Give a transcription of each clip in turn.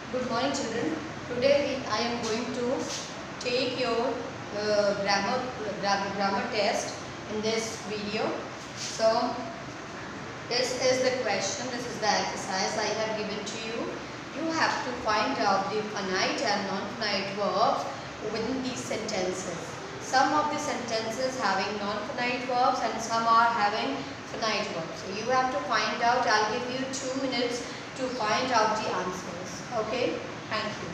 Good morning, children. Today I am going to take your grammar test in this video. So this is the question. This is the exercise I have given to you. You have to find out the finite and non-finite verbs within these sentences. Some of the sentences having non-finite verbs and some are having finite verbs. So you have to find out. I'll give you 2 minutes to find out the answers. Okay? Thank you.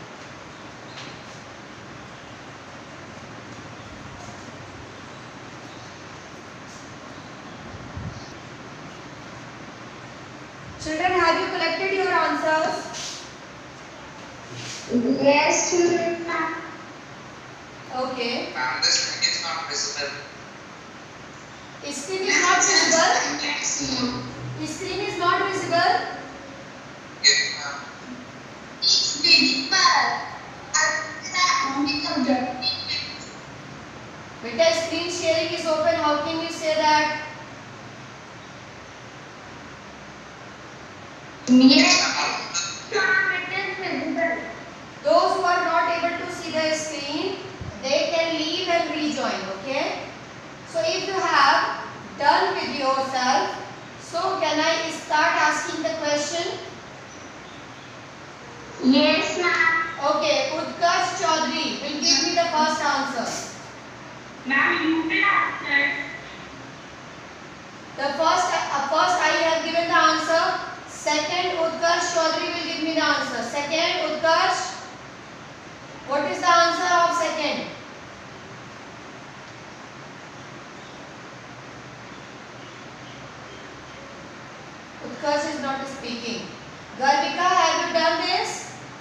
Children, have you collected your answers? Yes, children. Okay. Ma'am, the screen is not visible. Screen is not visible? Screen is not visible? Yes, ma'am. It's visible. Beta, screen sharing is open. How can you say that? Yes, ma'am, it is visible. Those who are not able to see the screen, they can leave and rejoin. Okay? So if you have done with yourself, so can I start asking the question? Yes, ma'am. Okay, Utkarsh Chaudhary will give me the first answer. Ma'am, you will answer. The first I have given the answer. Second, Utkarsh Chaudhary will give me the answer. Second, Utkarsh, what is the answer of second? Utkarsh is not speaking. Garvika, have you done this?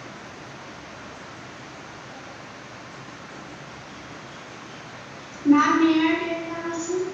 Ma'am, may I take the answer?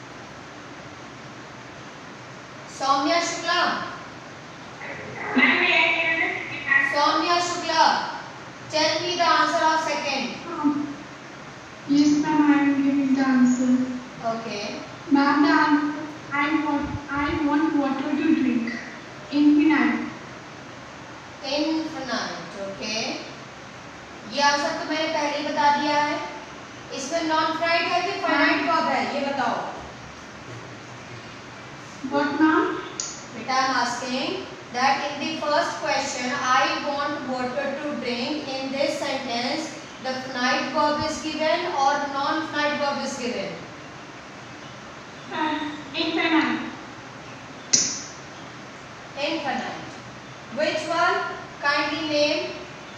Soumya Shukla. Ma'am, may I take the answer? Soumya Shukla, tell me the answer of second. Yes, ma'am, I am giving the answer. Okay. Ma'am, the answer, I want water to drink. Infinite. Infinite. Okay. ये answer तो मैंने पहले ही बता दिया है. इसमें non finite है कि फाइनाइट वर्ब है, ये बताओ. What, ma'am? Beta, I am asking that in the first question, I want water to drink. In this sentence, the finite verb is given or non-finite verb is given? Infinite. Infinite. Which one? Kindly name.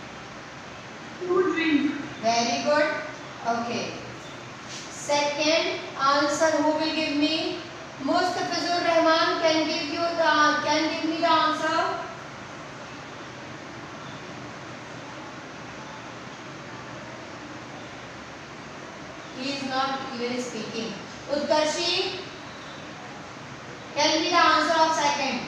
To drink. Very good. Okay. Second answer, who will give me? Mustafizur Rahman can give me the answer. He is not even speaking. Utkarshi, tell me the answer of second.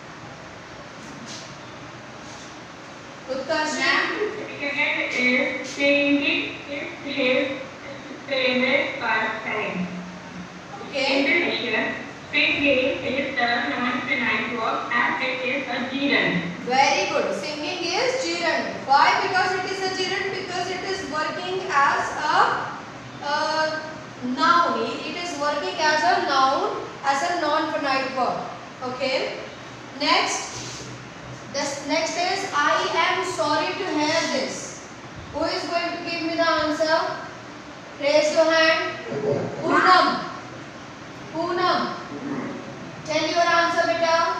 Utkarshi. Second is singing is his favorite pastime. Okay. Indonesia, singing is the non-finite verb and it is a gerund. Very good. Singing is gerund. Why? Because it is a gerund. Because it is working as a noun. It is working as a noun, as a non-finite verb. Okay. Next. Next is I am sorry to hear this. Who is going to give me the answer? Raise your hand. Poonam. Poonam. Tell your answer, beta.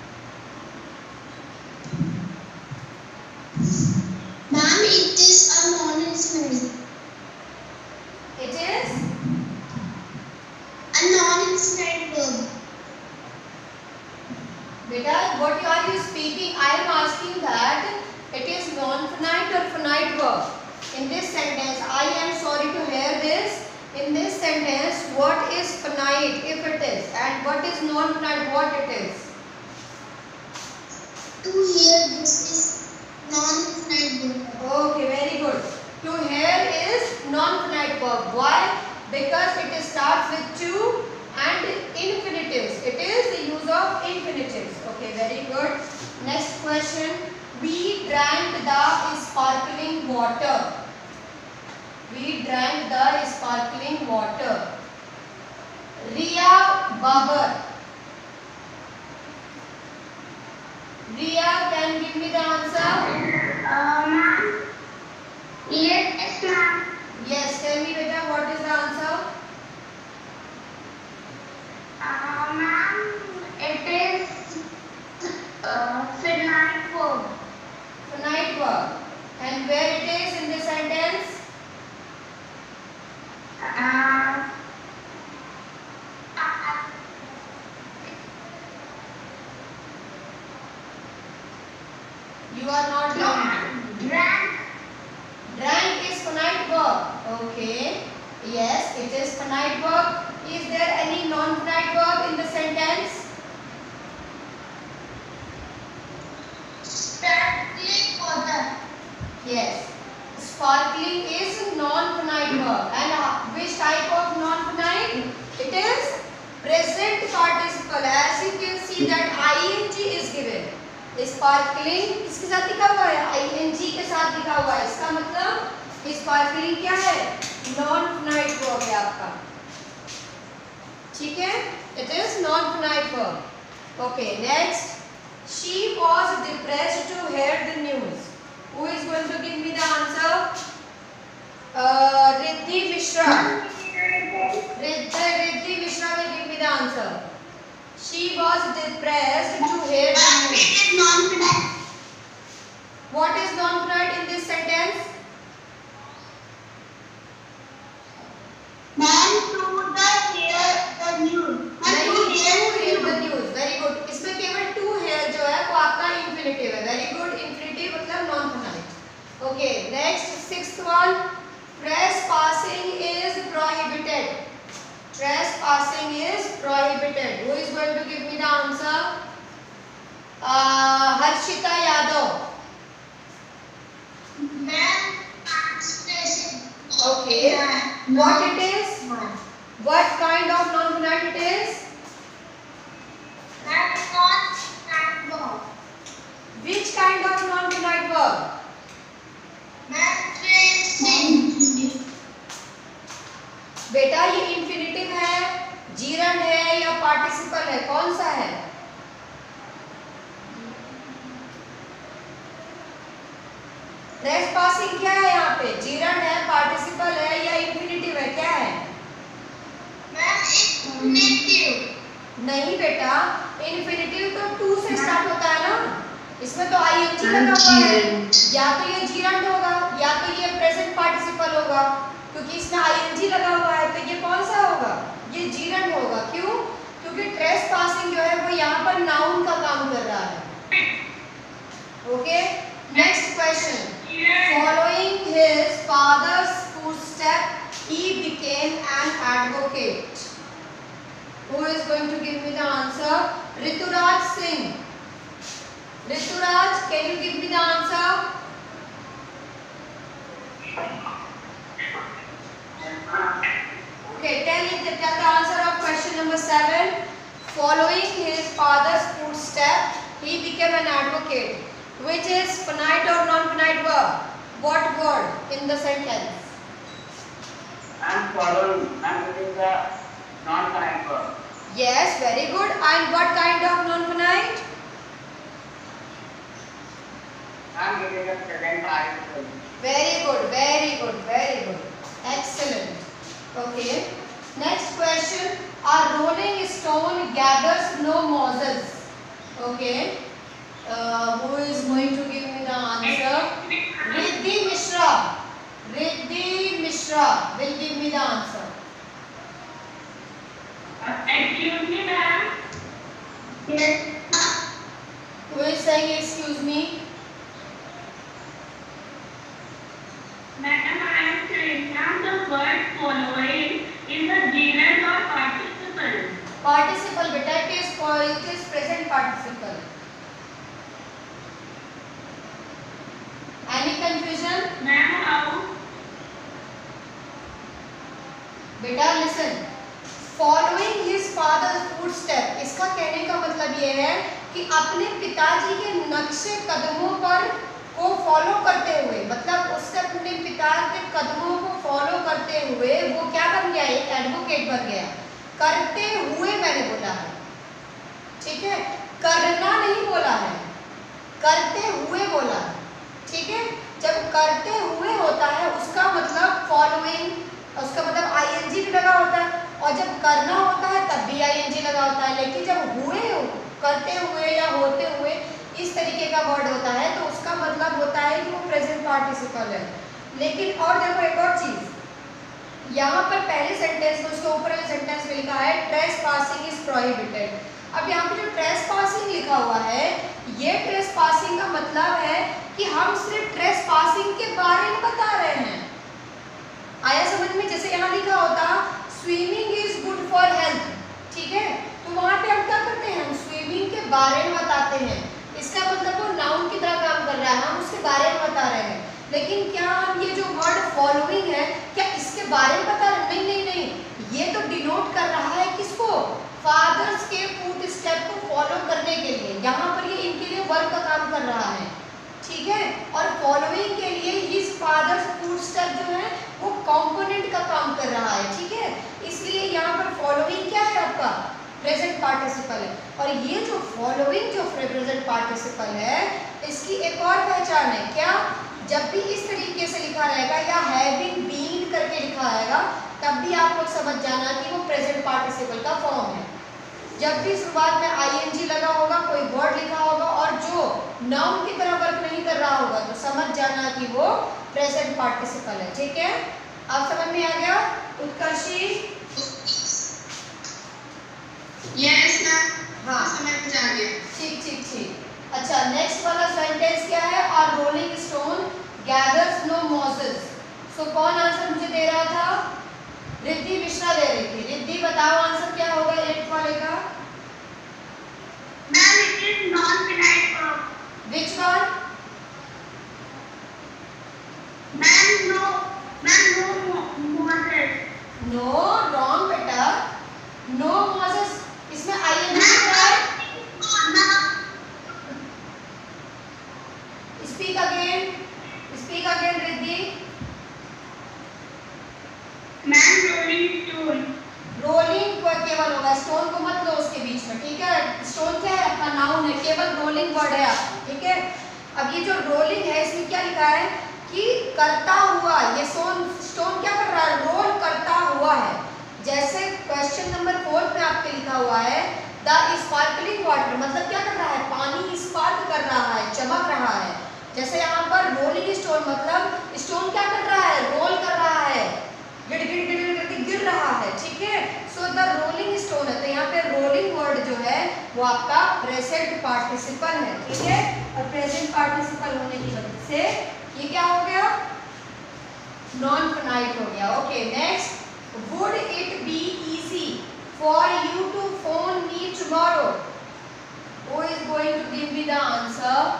Ma'am, it is a non-infinite. It is A non-infinite verb. beta. What are you speaking? I am asking that it is non-finite or finite verb. In this sentence, I am sorry to hear this. In this sentence, what is finite if it is, and what is non-finite what it is? To hear this is non-infinite verb. Okay, very good. To hear is non-finite verb. Why? Because it starts with to and infinitives. It is the use of infinitives. Okay, very good. Next question. We drank the water. We drank the sparkling water. Riya Babar. Riya, can give me the answer? Ma'am. Yes, ma'am. Yes, tell me beta, what is the answer? Ma'am, it is finite verb. Finite verb. And where it is in the sentence? You are not wrong. Drank. Drank is finite verb. Okay. Yes, it is finite verb. Is there any non-finite verb in the sentence? Sparkling water. Yes. Sparkling is non-finite verb. And which type of non-finite? It is present participle. As you can see that ing is given. Sparkling किसके साथ लिखा हुआ है? ing के साथ लिखा हुआ है. इसका मतलब sparkling क्या है? Non-finite verb है आपका. ठीक है? It is non-finite verb. Okay, next. She was depressed to hear the news. Who is going to give me the answer? Riddhi Mishra. Riddhi Mishra will give me the answer. She was depressed to hear the news. It is non-finite. What is non-finite in this sentence? Man to hear the news. नहीं, to hear the news. Very good. इसमें केवल to hear जो है वो आपका infinitive है. Very good. Infinitive मतलब non-finite. Okay. Next, sixth one. Trespassing is prohibited. Trespassing is prohibited. Who is going to give me the answer? Harshita Yadav. Man translation. Okay. What it is? What kind of non-finite it is? That is non-finite verb. Which kind of non-finite verb? Matracing. बेटा ये infinitive है, gerund है या participle है? कौन सा है? Trespassing क्या है यहाँ पे? जीरंड है, पार्टिसिपल है या इंफिनिटिव है? क्या है? Infinitive. नहीं बेटा, इंफिनिटिव तो टू से स्टार्ट होता है ना. इसमें तो आईएनजी लगा हुआ है. या तो ये जीरंड होगा या तो ये प्रेजेंट पार्टिसिपल होगा. क्योंकि इसमें आईएनजी लगा हुआ है तो ये कौन सा होगा? ये जीरंड होगा. क्यों? क्योंकि ट्रेसपासिंग जो है वो यहाँ पर नाउन का काम कर रहा है. Okay. Next question. Following his father's footsteps, he became an advocate. Who is going to give me the answer? Rituraj Singh. Rituraj, can you give me the answer? Okay, tell the answer of question number 7. Following his father's footsteps, he became an advocate. Which is finite or non-finite verb? What word in the sentence? And following, and it is a non-finite verb. Yes, very good. And what kind of non-finite? And it is a present participle. Very good, very good, very good. Excellent. Okay. Next question. A rolling stone gathers no morsels. Okay. Who is going to give me the answer? Riddhi Mishra. Riddhi Mishra will give me the answer. Excuse me, ma'am. Yes. Who is saying excuse me? Madam, I am saying that the word following is a gerund or participle. Participle, beta. It is present participle. Any confusion? Ma'am, how? बेटा listen. Following his father's footstep, इसका कहने का मतलब ये है कि अपने पिताजी के नक्शे कदमों पर को फॉलो करते हुए, मतलब उससे एडवोकेट बन गया। करते हुए मैंने बोला है, ठीक है, करना नहीं बोला है, करते हुए बोला है, ठीक है। जब करते हुए होता है उसका मतलब फॉलोइंग, उसका मतलब आईएनजी भी लगा होता है, और जब करना होता है तब भी आईएनजी लगा होता है। लेकिन जब हुए, करते हुए या होते हुए इस तरीके का वर्ड होता है तो उसका मतलब होता है कि वो प्रेजेंट पार्टिसिपल है। लेकिन और देखो एक और चीज, यहाँ पर पहले सेंटेंस में, उसके ऊपर वाले सेंटेंस में लिखा है ट्रेसपासिंग इज प्रोहिबिटेड। अब यहाँ पे जो ट्रेसपासिंग लिखा हुआ है, ये ट्रेसपासिंग का मतलब है कि हम सिर्फ ट्रेसपासिंग के बारे में बता रहे हैं। आया समझ में? जैसे यहाँ लिखा होता swimming is good for health, ठीक है, तो वहाँ पे हम क्या करते हैं, हम स्विमिंग के बारे में बताते हैं। इसका मतलब वो नाउन की तरह काम कर रहा है, हम उसके बारे में बता रहे हैं। लेकिन क्या हम ये जो वर्ड फॉलोइंग है, क्या इसके बारे में बता रहे हैं? नहीं नहीं नहीं, ये तो डिनोट कर रहा है किसको, फादर्स के फुट स्टेप को फॉलो करने के लिए। यहाँ पर ये इनके लिए वर्ब का काम कर रहा है, ठीक है। और फॉलोइंग के लिए हिज फादर्स फुट स्टेप जो है वो कंपोनेंट का काम कर रहा है, ठीक है। इसलिए यहाँ पर फॉलोइंग क्या है आपका, प्रेजेंट पार्टिसिपल है। और ये जो फॉलोइंग जो प्रेजेंट पार्टिसिपल है, इसकी एक और पहचान है क्या, जब भी इस तरीके से लिखा रहेगा या हैविंग बीन करके लिखा रहेगा, तब भी आप लोग समझ जाना कि वो प्रेजेंट पार्टिसिपल का फॉर्म है। जब भी शुरुआत में आईएनजी लगा होगा, कोई वर्ड लिखा होगा और जो नाउन की तरह वर्क नहीं कर रहा होगा, तो समझ जाना कि वो प्रेजेंट पार्टिसिपल है, ठीक है। अब समझ में आ गया उत्कर्षी? यस मैम, हाँ समझ में आ गया। ठीक ठीक ठीक। अच्छा, नेक्स्ट वाला सेंटेंस क्या है, और rolling stone gathers no mosses. So कौन आंसर मुझे दे रहा था, रिद्धि मिश्रा दे रही थी। रिद्धि बताओ आंसर क्या होगा 8th वाले का? Ma'am it is non finite verb. Which one? Ma'am no mosses. No, wrong बेटा, नो मॉसेस, इसमें आईएनजी है। Speak again Riddhi. Ma'am rolling stone. Rolling को केवल होगा, स्टोन को मत लो उसके बीच में, ठीक है। स्टोन क्या है, आपका नाउन है, केवल रोलिंग वर्ड है आप, ठीक है। अब ये जो रोलिंग है, इसमें क्या लिखा है कि करता हुआ, ये स्टोन क्या कर रहा है, रोल करता हुआ है। जैसे क्वेश्चन नंबर 4 में आपके लिखा हुआ है द स्पार्कलिंग वाटर, मतलब क्या कर रहा है, पानी स्पार्क कर रहा है, चमक रहा है। जैसे यहाँ पर रोलिंग स्टोन मतलब स्टोन क्या कर रहा है, रोल कर रहा है, गिड़ गिड़ गिड़ गिड़ करके गिर रहा है, ठीक है। सो द रोलिंग स्टोन है, तो यहाँ पे रोलिंग वर्ड जो है वो आपका प्रेजेंट पार्टिसिपल है, ठीक है। और प्रेजेंट पार्टिसिपल होने की वजह से ये क्या हो गया, नॉन फिनाइट हो गया। Okay, next, would it be easy for you to phone me tomorrow? Who is going to give me the answer?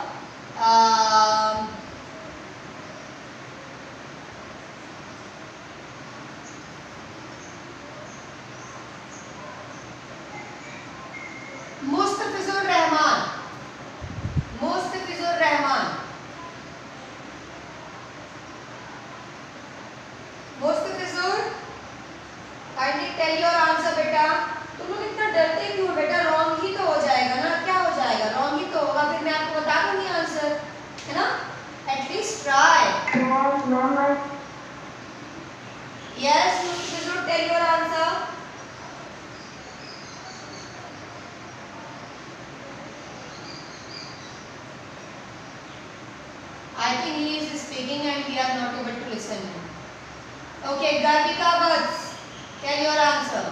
Mustafizur Rahman, Mustafizur Rahman, Mustafizur, kindly tell your answer बेटा। तुम लोग इतना डरते क्यों बेटा, रॉन्ग ही तो हो जाएगा ना, क्या हो जाएगा, रॉन्ग ही तो होगा, फिर मैं आपको बता दूंगी आंसर, है ना। At least try. Yes Mustafizur, tell your answer. I think he is speaking and we are not able to listen him. Okay, Garvika Vats, tell your answer.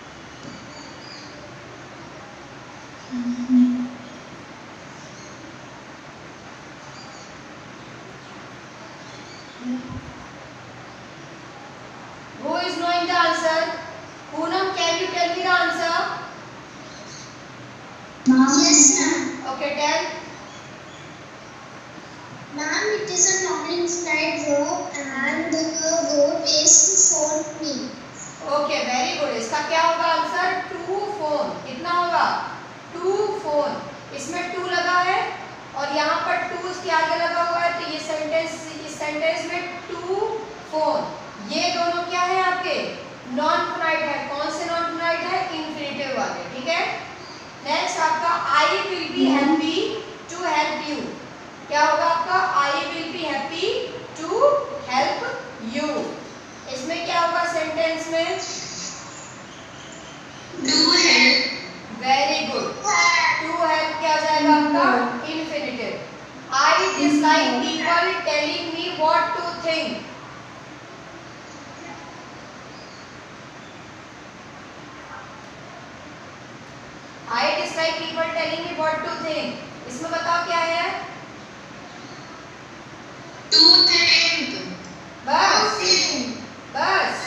Who is knowing the answer? Poonam, can you tell me the answer? Yes ma'am. Okay, tell. Ma'am, it is a non-inside verb and the verb is to phone me. Okay, very good. इसका क्या होगा answer? To phone. कितना होगा? To phone. इसमें to लगा है और यहाँ पर टू इसके आगे लगा हुआ है, तो ये सेंटेंस, इस सेंटेंस में टू फोन, ये दोनों क्या है आपके नॉन फिनाइट है। कौन से नॉन फिनाइट है? इंफिनिटिव वाले, ठीक है। नेक्स्ट आपका I will be happy to help you. क्या होगा आपका? I will be happy to help you. इसमें क्या होगा सेंटेंस में? To help. Very good. To help क्या हो जाएगा आपका? Infinitive. I dislike people telling me what to think. I dislike people telling me what to think. इसमें बताओ क्या है? To think. बस बस।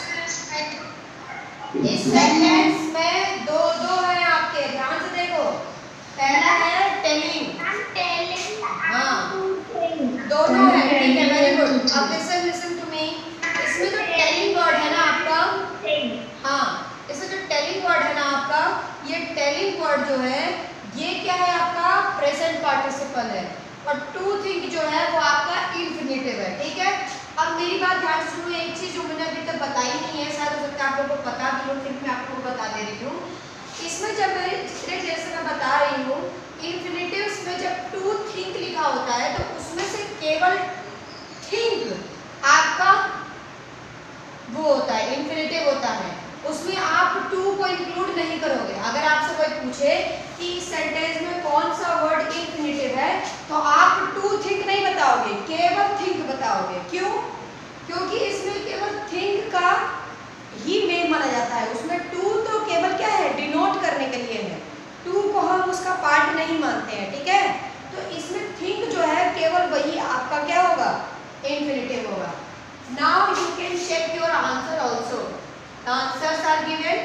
इस सेंटेंस में दो है आपके, ध्यान से देखो। पहला है टेलिंग, हाँ दोनों है, ठीक है, वेरी गुड। अब लिसन टू मी। इसमें जो टेलिंग वर्ड है ना आपका, हाँ इसमें जो टेलिंग वर्ड है ना आपका, ये टेलिंग वर्ड जो है ये क्या है आपका? प्रेजेंट पार्टिसिपल है। और टू थिंक जो है वो आपका इंफिनिटिव है, ठीक है। अब मेरी बात ध्यान से सुनो, एक चीज जो मैंने अभी तक बताई नहीं है, शायद हो सकता है आप लोगों को पता भी हो, फिर मैं आपको बता दे रही हूँ। इसमें जब मैं जितने देर से मैं बता रही हूँ, इंफिनिटिव्स में जब टू थिंक लिखा होता है तो उसमें से केवल थिंक आपका वो होता है, इंफिनिटिव होता है। उसमें आप टू को इंक्लूड नहीं करोगे। अगर आपसे कोई पूछे कि इस सेंटेंस में कौन सा वर्ड इंफिनिटिव है, तो आप टू थिंक नहीं बताओगे, केवल थिंक बताओगे। क्यों? क्योंकि इसमें केवल थिंक का ही मेन माना जाता है। उसमें टू तो केवल क्या है? डिनोट करने के लिए है। टू को हम उसका पार्ट नहीं मानते हैं, ठीक है। तो इसमें थिंक जो है केवल वही आपका क्या होगा? इंफिनिटिव होगा। Now you can check your answer also. Answers are given.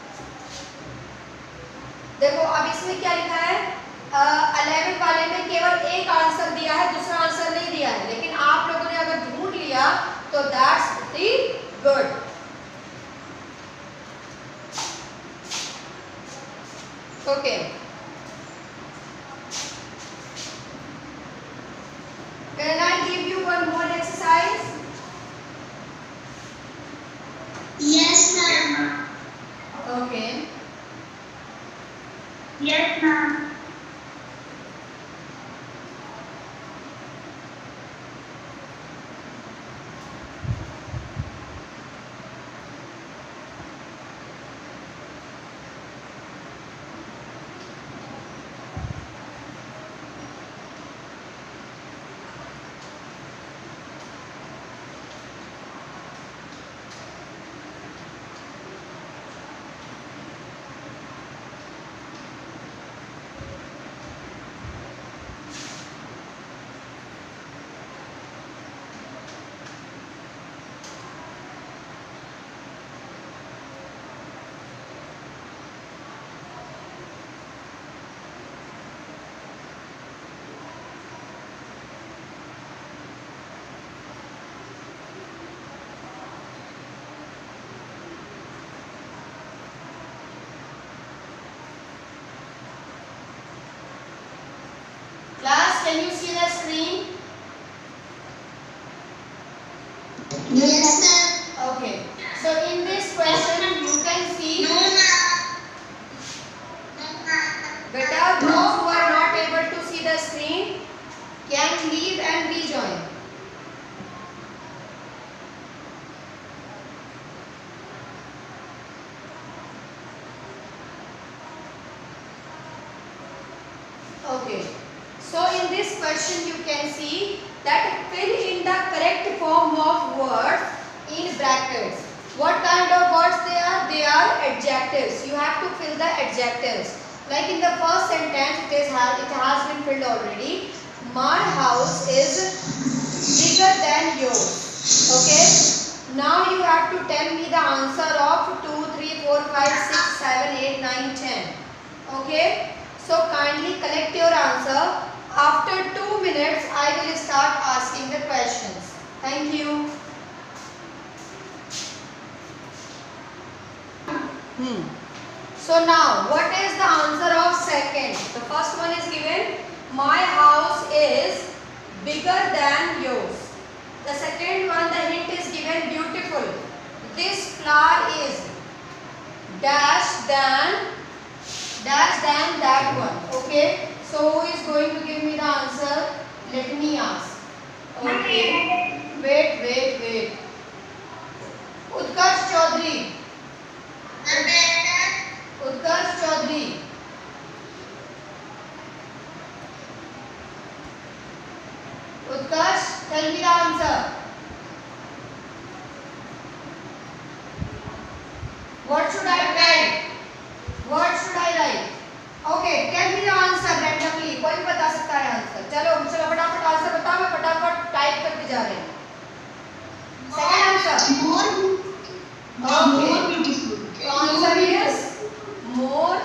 देखो अब इसमें क्या लिखा है? 11 वाले में केवल एक आंसर दिया है, दूसरा आंसर नहीं दिया है। लेकिन आप लोगों ने अगर ढूंढ लिया तो that's very good. Okay, can I give you one more exercise? Yes, ma'am. Okay, Yes, ma'am. class, can you see the screen? Yes, ma'am. Okay, so in this question you can see, No, ma'am. beta, those who are not able to see the screen can leave and rejoin. Okay, so in this question you can see that fill in the correct form of words in brackets. What kind of words they are? They are adjectives. You have to fill the adjectives. Like in the first sentence, it has been filled already. My house is bigger than yours. Okay. Now you have to tell me the answer of 2, 3, 4, 5, 6, 7, 8, 9, 10. Okay. So kindly collect your answer. After 2 minutes, I will start asking the questions. Thank you. So now, what is the answer of second? The first one is given, my house is bigger than yours. The second one, the hint is given, beautiful. This flower is dash than that one. Okay. So who is going to give me the answer? Let me ask. Okay. Wait. Utkarsh Chaudhary. Utkarsh Chaudhary. Utkarsh, tell me the answer. What should I write? Okay, tell me the answer randomly. कोई बता सकता है answer? चलो फटाफट answer बताओ. मैं फटाफट type करते जा रहे हैं. Second answer. Okay. So answer is more.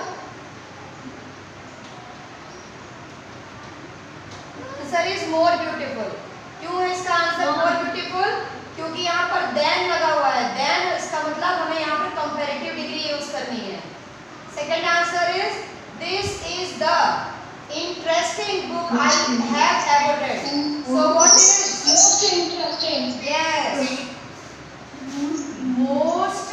Answer is more beautiful. क्यों है इसका आंसर more beautiful? क्योंकि यहाँ पर then लगा हुआ है. then इसका मतलब हमें यहाँ पर comparative degree यूज करनी है. Second answer is this is the interesting book I have ever read. So what is Most interesting. yes most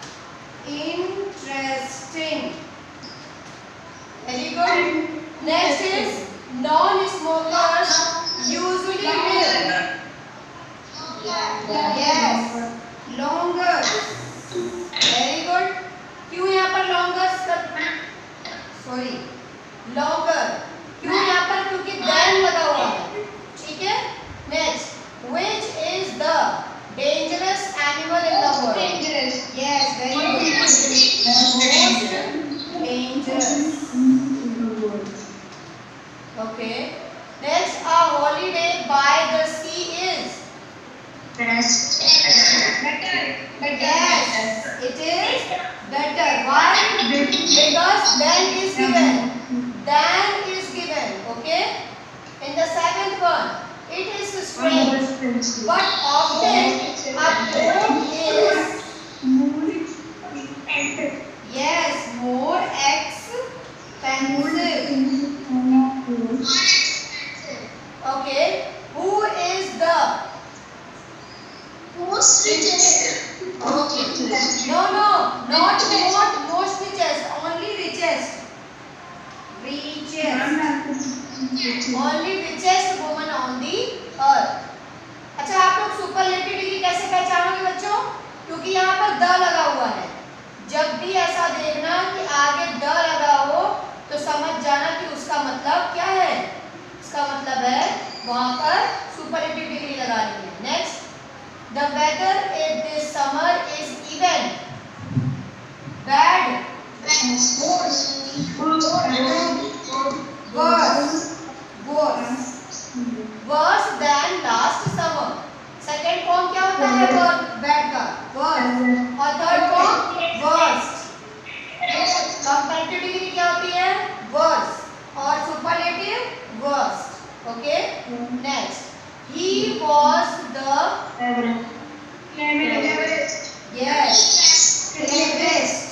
interesting. Very good. Next is non-smokers usually live. Yes, longer. Very good. क्यों यहाँ पर longer? Sorry, longer. क्यों यहाँ पर? क्योंकि then लगा हुआ है. ठीक है. Next, which is the dangerous animal in the world? Dangerous. Yes, very good. Most dangerous. Okay. Next, a holiday by the sea is. Best. Better. Yes, it is better. Why? Because then is given. Then is given. Okay. In the seventh one, it is strange, but often a boat is yes more expensive. Okay. Who is the Most richest. no not most richest, only richest. Only richest woman on the earth. अच्छा, आप लोग superlative degree कैसे पहचानोगे बच्चों? क्योंकि यहाँ पर the लगा हुआ है. जब भी ऐसा देखना कि आगे द लगा हो तो समझ जाना कि उसका मतलब क्या है. उसका मतलब है वहाँ पर सुपरलेटिव डिग्री लगानी है. Next, the weather in this summer is even bad, worse than last summer. Second form क्या होता है बैड का? वर्स्ट. और third form worst. Comparative degree क्या होती है? वर्स. और superlative worst. Okay. Next, he was the yes cleverest,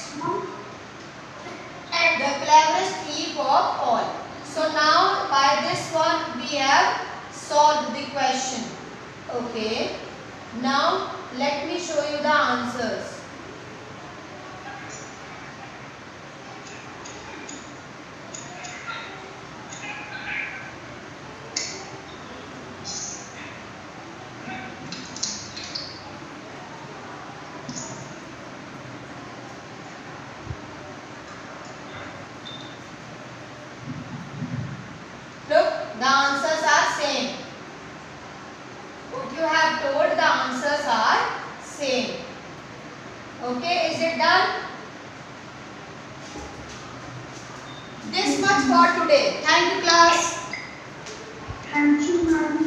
the cleverest thief of all. So now by this one we have solved the question. Okay, now let me show you the answers. Look, the answers are same. What you have told, the answers are same. Okay, is it done? This much for today. Thank you, class. Thank you, ma'am.